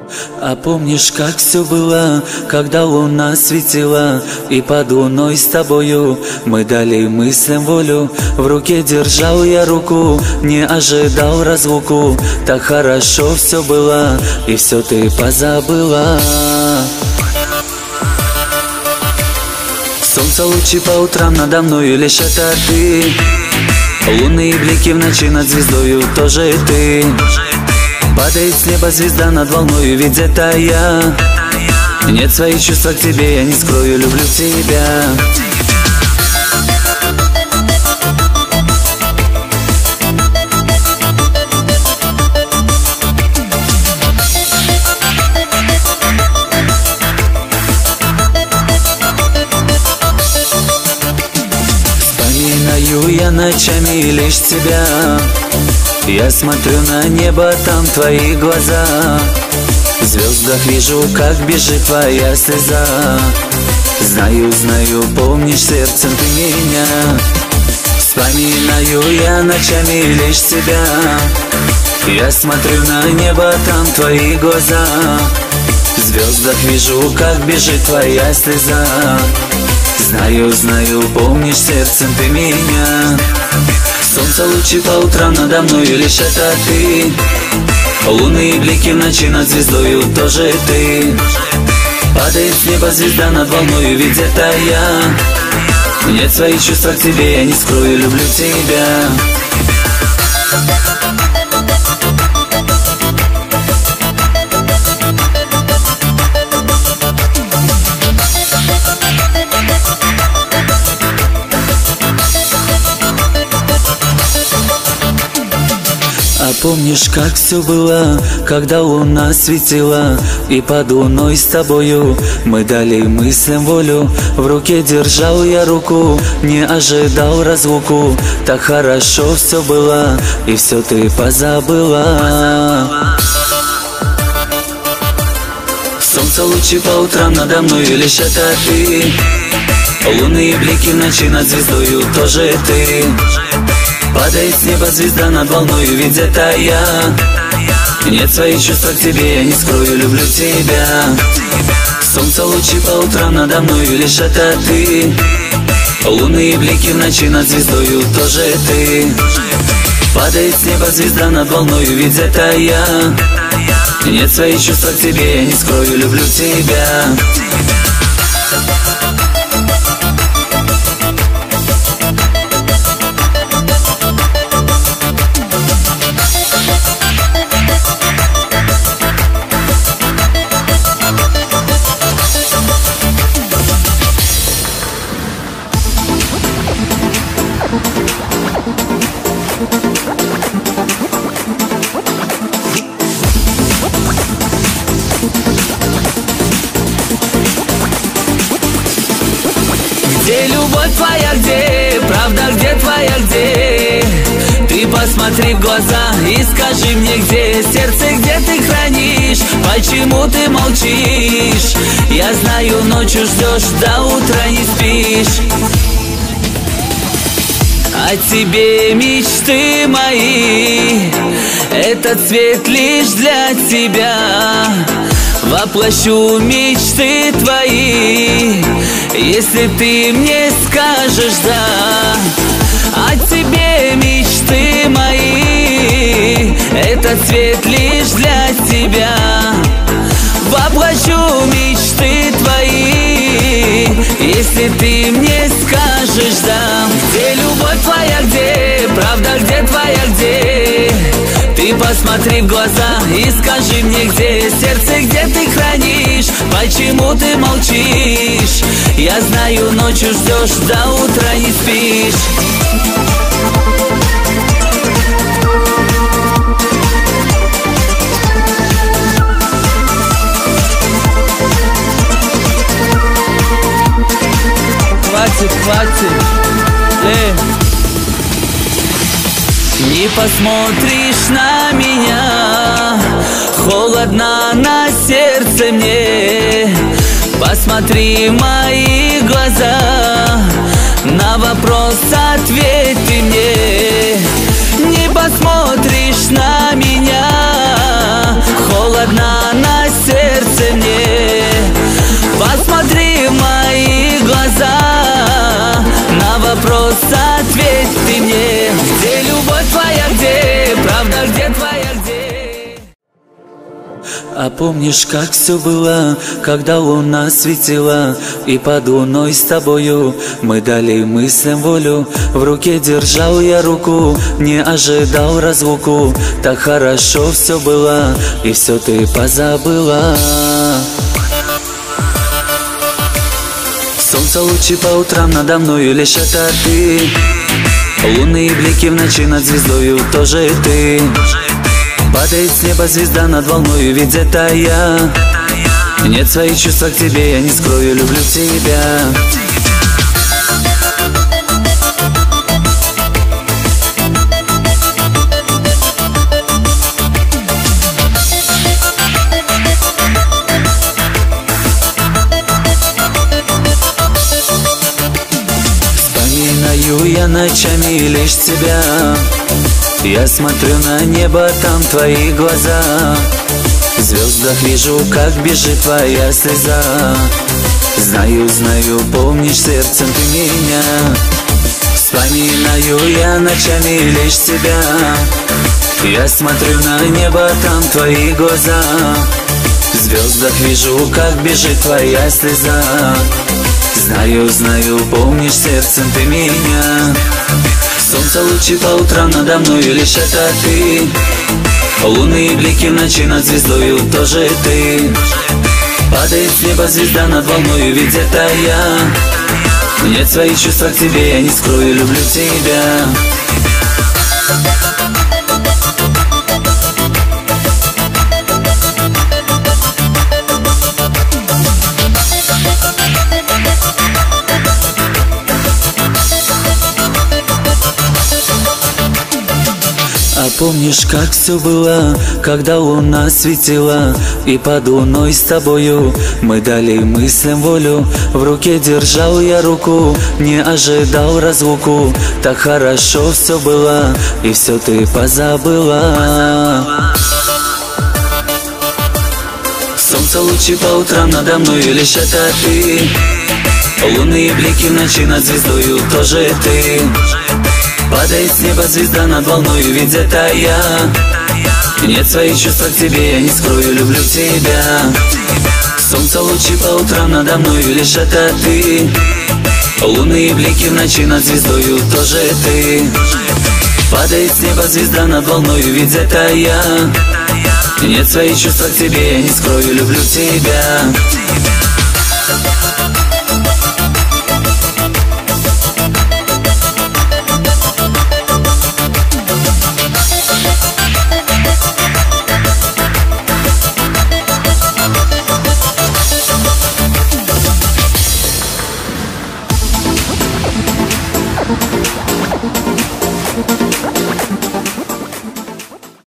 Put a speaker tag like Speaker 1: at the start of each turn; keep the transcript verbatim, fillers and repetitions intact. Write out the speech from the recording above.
Speaker 1: А помнишь, как все было, когда луна светила, и под луной с тобою мы дали мыслям волю. В руке держал я руку, не ожидал разлуку. Так хорошо все было, и все ты позабыла. Солнце лучи по утрам надо мною, лишь это ты. Лунные блики в ночи над звездою, тоже ты. Падает с неба звезда над волною, ведь это я. Нет, свои чувства к тебе я не скрою, люблю тебя. Вспоминаю я ночами лишь тебя. Я смотрю на небо, там твои глаза. В звездах вижу, как бежит твоя слеза. Знаю, знаю, помнишь сердцем ты меня. Вспоминаю я ночами лишь тебя. Я смотрю на небо, там твои глаза. В звездах вижу, как бежит твоя слеза. Знаю, знаю, помнишь сердцем ты меня. Солнце лучи по утрам надо мною, лишь это ты. Лунные блики в ночи над звездою, тоже ты. Падает с неба звезда над волною, ведь это я. Нет, свои чувства к тебе я не скрою, люблю тебя. А помнишь, как все было, когда луна светила, и под луной с тобою мы дали мыслям волю. В руке держал я руку, не ожидал разлуку. Так хорошо все было, и все ты позабыла. Солнце лучи по утрам надо мною, лишь это ты. Лунные блики в ночи над звездою, тоже ты. Падает с неба звезда над волною, ведь это я. Нет, свои чувства к тебе я не скрою, люблю тебя. Солнце лучи по утрам надо мною, лишь это ты. Лунные блики в ночи над звездою, тоже ты. Падает с неба звезда над волною, ведь это я. Нет, свои чувства к тебе я не скрою, люблю тебя.
Speaker 2: Где любовь твоя, где правда, где твоя, где? Ты посмотри в глаза и скажи мне, где сердце, где ты хранишь? Почему ты молчишь? Я знаю, ночью ждешь, до утра не спишь. О тебе мечты мои, этот цвет лишь для тебя. Воплощу мечты твои, если ты мне скажешь да. О тебе мечты мои, этот цвет лишь для тебя. Воплощу мечты твои, если ты мне скажешь да. Где любовь твоя, где правда, где твоя, где? Ты посмотри в глаза и скажи мне, где сердце, где ты хранишь? Почему ты молчишь? Я знаю, ночью ждешь, до утра не спишь.
Speaker 1: Хватит, хватит, э.
Speaker 2: Не посмотришь на меня, холодно на сердце мне. Посмотри в мои глаза, на вопрос ответь ты мне. Не посмотришь на меня, холодно на сердце
Speaker 1: А помнишь, как все было, когда луна светила, и под луной с тобою мы дали мыслям волю. В руке держал я руку, не ожидал разлуку. Так хорошо все было, и все ты позабыла. Солнце лучи по утрам надо мною, лишь это ты. Лунные блики в ночи над звездою, тоже ты. Падает с неба звезда над волною, ведь это я. Нет, свои чувства к тебе я не скрою, люблю тебя. Вспоминаю я ночами лишь тебя. Я смотрю на небо, там твои глаза. В звездах вижу, как бежит твоя слеза. Знаю, знаю, помнишь сердцем ты меня. Вспоминаю я ночами лишь тебя. Я смотрю на небо, там твои глаза. В звездах вижу, как бежит твоя слеза. Знаю, знаю, помнишь сердцем ты меня. Солнце лучи по утрам надо мною, лишь это ты. Лунные блики в ночи над звездою, тоже ты. Падает с неба звезда над волною, ведь это я. Нет, свои чувства к тебе я не скрою, люблю тебя. А помнишь, как все было, когда луна светила, и под луной с тобою мы дали мыслям волю. В руке держал я руку, не ожидал разлуку. Так хорошо все было, и все ты позабыла. Солнце лучи по утрам надо мною, лишь это ты. Лунные блики в ночи над звездою, тоже ты. Падает с неба звезда над волною, ведь это я. Нет, свои чувства к тебе я не скрою, люблю тебя. Солнце лучи по утрам надо мною, лишь это ты. Лунные блики в ночи над звездою, тоже ты. Падает с неба звезда над волною, ведь это я. Нет, свои чувства к тебе я не скрою, люблю тебя.
Speaker 3: We'll be right back.